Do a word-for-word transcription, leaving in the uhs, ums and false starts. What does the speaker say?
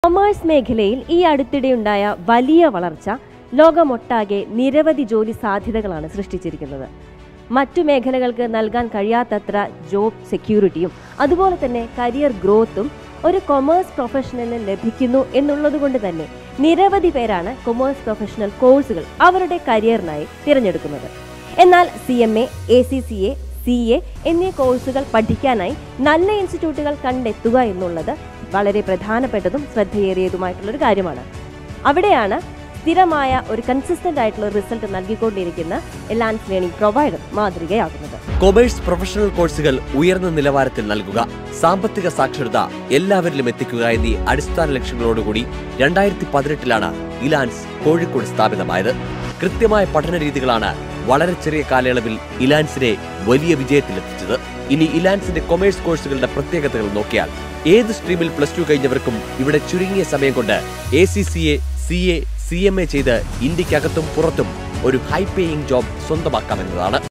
Commerce മേഖലയിൽ ഈ അടുത്തിടെയുണ്ടായ വലിയ വളർച്ച ലോകമൊട്ടാകെ നിരവധി ജോലി സാധ്യതകളാണ് സൃഷ്ടിച്ചിരിക്കുന്നത്. മറ്റു മേഖലകൾക്ക് നൽകാൻ കഴിയാത്തത്ര ജോബ് സെക്യൂരിറ്റിയും അതുപോലെ തന്നെ കരിയർ ഗ്രോത്തും ഒരു കൊമേഴ്സ് പ്രൊഫഷണലിന് ലഭിക്കുന്നു എന്നുള്ളതുകൊണ്ട് തന്നെ നിരവധി പേരാണ് കൊമേഴ്സ് പ്രൊഫഷണൽ കോഴ്സുകൾ അവരുടെ കരിയറിനായി തിരഞ്ഞെടുക്കുന്നത്. എന്നാൽ C M A, A C C A, C A എന്നീ കോഴ്സുകൾ പഠിക്കാനായി നല്ല ഇൻസ്റ്റിറ്റ്യൂട്ടുകൾ കണ്ടെത്തുക എന്നുള്ളത് വളരെ പ്രധാനപ്പെട്ടതും ശ്രദ്ധയേറിയതുമായിട്ടുള്ളൊരു കാര്യമാണ്. അവിടെയാണ് സ്ഥിരമായ ഒരു കൺസിസ്റ്റന്റ് ആയിട്ടുള്ള റിസൾട്ട് നൽകിക്കൊണ്ടിരിക്കുന്ന എലാൻസ് ലേണിംഗ് പ്രൊവൈഡർ മാതൃകയാകുന്നത്. കൊമേഴ്സ് പ്രൊഫഷണൽ കോഴ്സുകൾ ഉയർന്ന നിലവാരത്തിൽ നൽകുക, സാമ്പത്തിക സാക്ഷരത എല്ലാവരിലും എത്തിക്കുക എന്നീ അടിസ്ഥാന ലക്ഷ്യങ്ങളോടുകൂടി രണ്ടായിരത്തി പതിനെട്ടിലാണ് ഇലാൻസ് കോഴിക്കോട് സ്ഥാപിതമായത്. കൃത്യമായ പഠന രീതികളാണ് വളരെ ചെറിയ കാലയളവിൽ ഇലാൻസിനെ വലിയ വിജയത്തിലെത്തിച്ചത്. ഇനി ഇലാൻസിന്റെ കൊമേഴ്സ് കോഴ്സുകളുടെ പ്രത്യേകതകൾ നോക്കിയാൽ ഏത് സ്ട്രീമിൽ പ്ലസ് ടു കഴിഞ്ഞവർക്കും ഇവിടെ ചുരുങ്ങിയ സമയം കൊണ്ട് A C C A, C A, C M A ചെയ്ത് ഇന്ത്യക്കകത്തും പുറത്തും ഒരു ഹൈ പേയിങ് ജോബ് സ്വന്തമാക്കാമെന്നതാണ്.